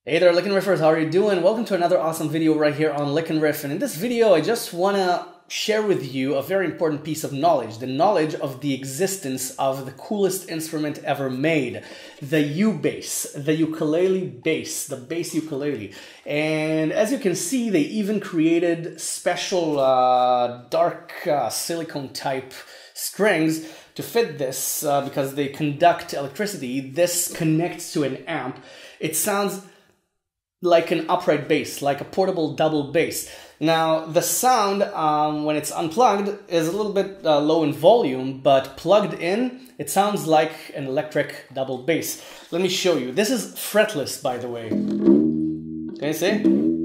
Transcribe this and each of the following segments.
Hey there, LickNRiffers, how are you doing? Welcome to another awesome video right here on LickNRiff. And in this video, I just want to share with you a very important piece of knowledge. The knowledge of the existence of the coolest instrument ever made. The U-bass, the ukulele bass, the bass ukulele. And as you can see, they even created special dark silicone type strings to fit this because they conduct electricity. This connects to an amp. It sounds like an upright bass, like a portable double bass. Now, the sound, when it's unplugged, is a little bit low in volume, but plugged in, it sounds like an electric double bass. Let me show you. This is fretless, by the way. Can you see?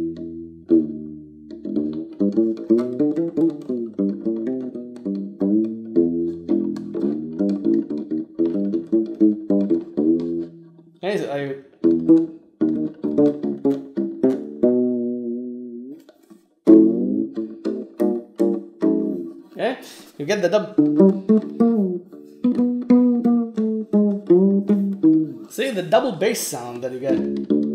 Okay, you get the see the double bass sound that you get.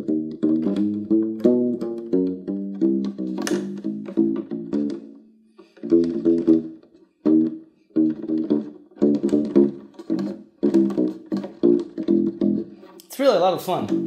It's really a lot of fun.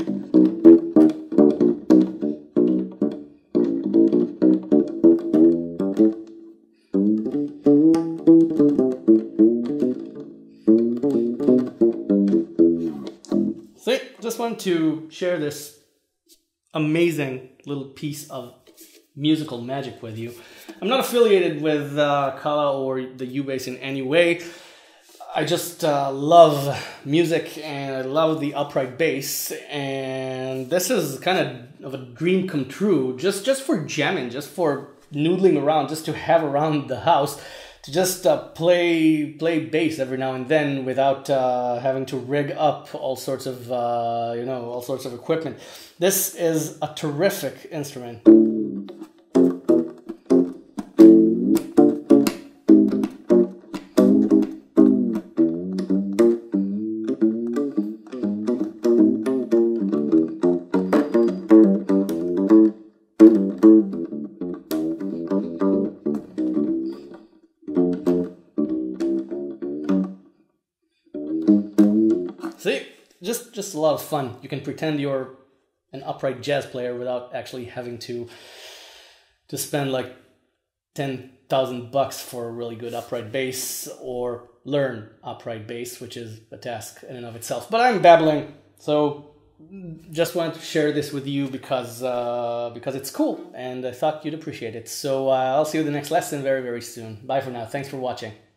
So, just want to share this amazing little piece of musical magic with you. I'm not affiliated with Kala or the U-bass in any way. I just love music and I love the upright bass, and this is kind of a dream come true, just for jamming, just for noodling around, just to have around the house. To just play bass every now and then without having to rig up all sorts of all sorts of equipment. This is a terrific instrument. See, just a lot of fun. You can pretend you're an upright jazz player without actually having to spend like 10,000 bucks for a really good upright bass or learn upright bass, which is a task in and of itself. But I'm babbling, so just wanted to share this with you because it's cool and I thought you'd appreciate it. So I'll see you in the next lesson very, very soon. Bye for now. Thanks for watching.